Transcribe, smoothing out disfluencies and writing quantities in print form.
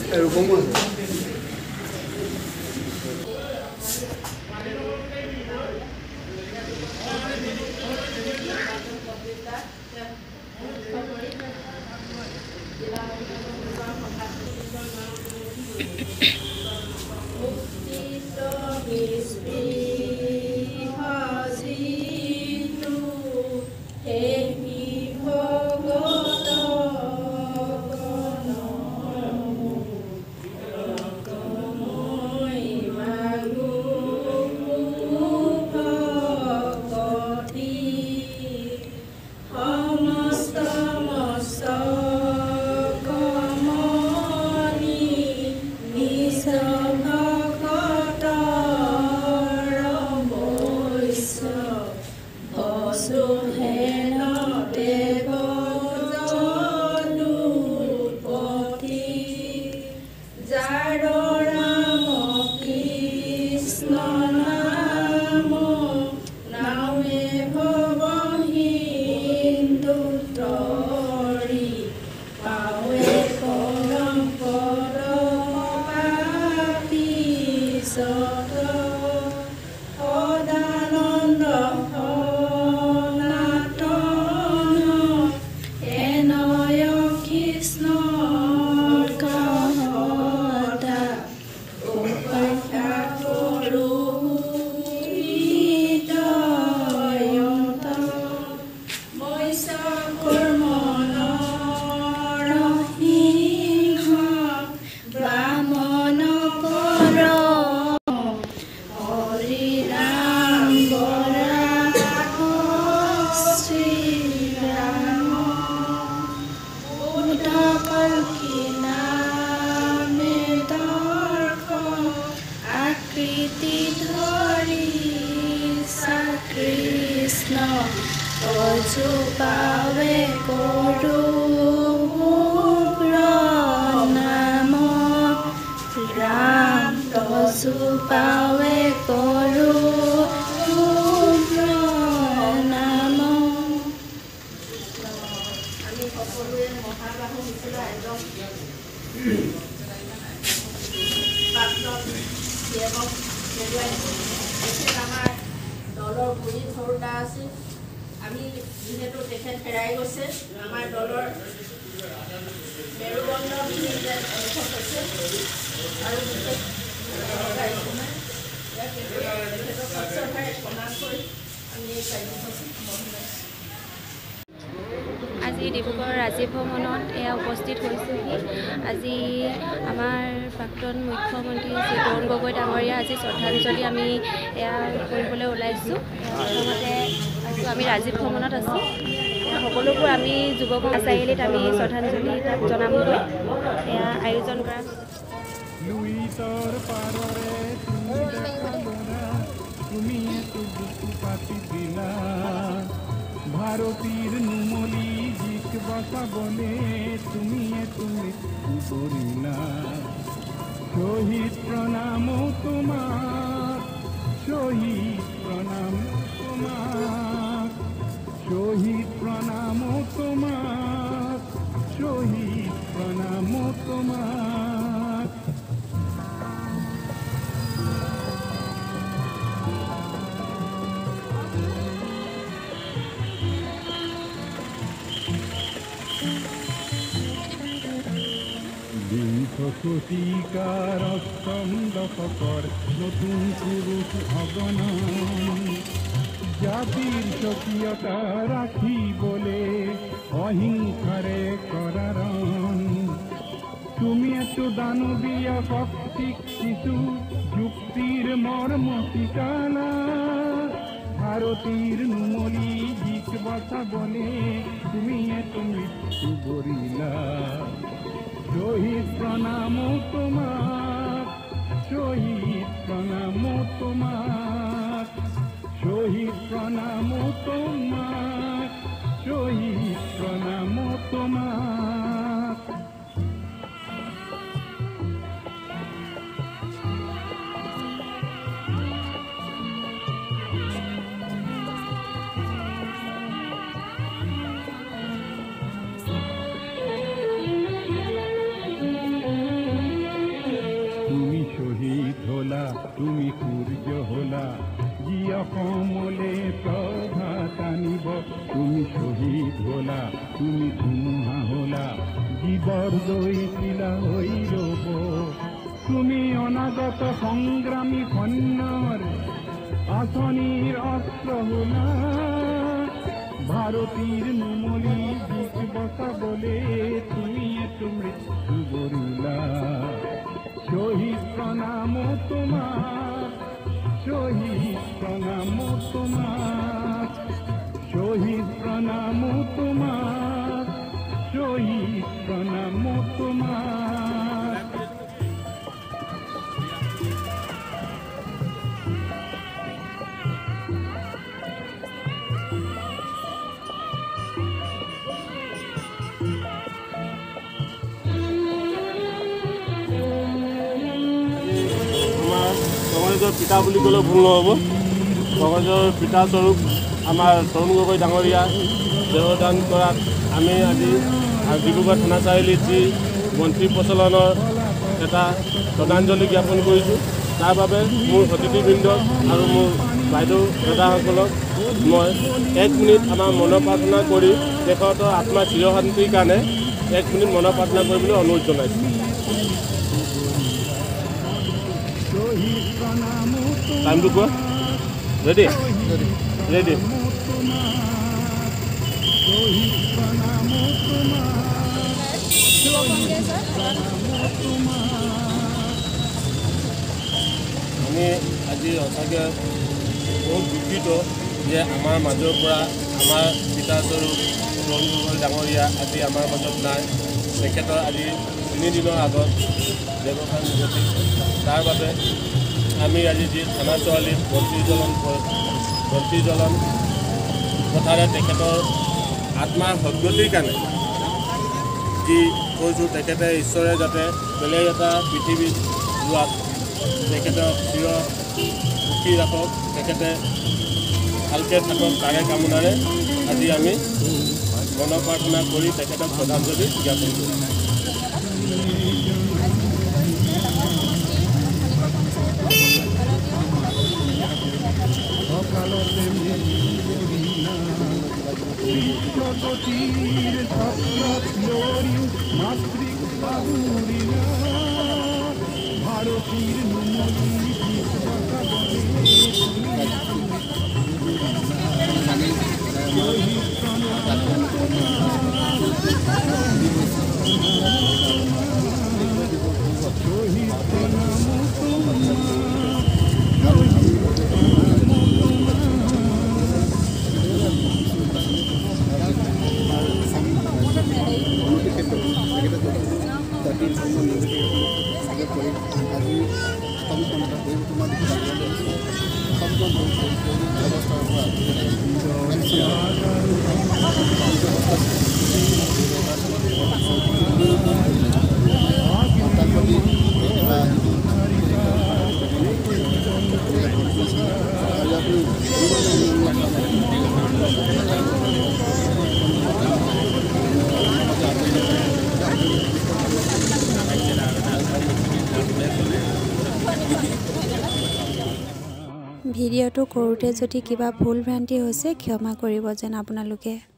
আজি ডিব্ৰুগড় ৰাজীৱ ভৱনত এয়া উপস্থিত হৈছেহি। আজি আমাৰ প্ৰাক্তন মুখ্যমন্ত্ৰী শ্ৰী তৰুণ গগৈ ডাঙৰীয়া আজি শ্ৰদ্ধাঞ্জলি আমি এয়া কৰিবলৈ ওলাইছোঁ। প্ৰথমতে আমি ৰাজীৱ ভৱনত আছোঁ। সকলোবোৰ আমি যুৱক চাৰিআলিত আমি শ্ৰদ্ধাঞ্জলি তাত জনামগৈ। এয়া আয়োজন কৰা ভারতীর নুমলি জিক বাসা বলে তুমি করিলা শহীদ প্রণাম তোমার শহীদ প্রণাম তোমার শহীদ প্রণাম তোমার শহীদ প্রণাম তোমার শতিকাৰ অষ্টম দশকৰ নতুন পুৰুষ অগণন জাতিৰ স্বকীয়তা ৰাখিবলে অহিংসাৰে কৰাৰণ তুমি এতো দানৱীয় শক্তিক কিছু যুক্তিৰ মৰ্ম শিকালা ভাৰতীৰ নুমলি জিক বচাবলে তুমি এতো মৃত্যু বৰিলা শহীদ প্রণাম তোমার শহীদ প্রণাম তোমার শহীদ প্রণাম তোমার শহীদ প্রণাম তোমার ঢোলা তুমি ধুমুহা হলা জীবর দৈছিলা হই রব তুমি অনাগত সংগ্রামী কন্যার আসনির অস্ত্র হলা ভারতীর নুমলি দিক বসা বলে তুমি এত মৃত্যু বরিলা শহীদ প্রণাম তোমার শহীদ প্রণাম তোমার শহীদ প্রণাম তোমার শহীদ প্রণাম তোমার কংগ্ৰেছৰ পিতা বুলি ক'লেও ভুল নহ'ব কংগ্ৰেছৰ পিতা স্বৰূপ আমাৰ তৰুণ গগৈ ডাঙৰীয়া দেহদান কৰাত আমি আজি ডিব্ৰুগড় থানা চাৰিআলিত যি মন্ত্ৰী প্ৰচলনৰ এটা শ্ৰদ্ধাঞ্জলি জ্ঞাপন কৰিছোঁ তাৰ বাবে মোৰ অতিথিবৃন্দ আৰু মোৰ বাইদেউ দাদাসকলক মই 1 মিনিট আমাৰ মনৰ প্ৰাৰ্থনা কৰি তেখেতৰ আত্মাৰ চিৰশান্তিৰ কাৰণে 1 মিনিট মনৰ প্ৰাৰ্থনা কৰিবলৈ অনুৰোধ জনাইছোঁ টাইমটো কোৱা ৰেডি ৰেডি আমি আজি সঁচাকৈ বহুত দুখিত যে আমাৰ মাজৰ পৰা আমাৰ পিতাস্বৰূপ তৰুণ গগৈ ডাঙৰীয়া আজি আমাৰ মাজত নাই তেখেতৰ আজি 3 দিনৰ আগত ব্যৱসায় নিগতি তাৰ বাবে আমি আজি যি থানা চাৰিআলিত বন্তি জ্বলন কথাৰে তেখেতৰ আত্মাৰ সদ্গতিৰ কাৰণে যি কৈছোঁ তেখেতে ঈশ্বৰে যাতে বেলেগ এটা পৃথিৱীত যোৱাত তেখেতক চিৰ সুখী ৰাখক তেখেতে ভালকৈ থাকক তাৰে কামনাৰে আজি আমি মনৰ প্ৰাৰ্থনা কৰি তেখেতক শ্ৰদ্ধাঞ্জলি জ্ঞাপন কৰিছোঁ বিশ্বগতির সপ্তলোরি মাতৃক বাহুরিনা ভারতীর নুমলি দিক বসা বলে শহীদ প্রণাম শহীদ প্রণাম ভিডিঅ'টো কৰোঁতে যদি কিবা ভুল ভ্ৰান্তি হৈছে ক্ষমা কৰিব যেন আপোনালোকে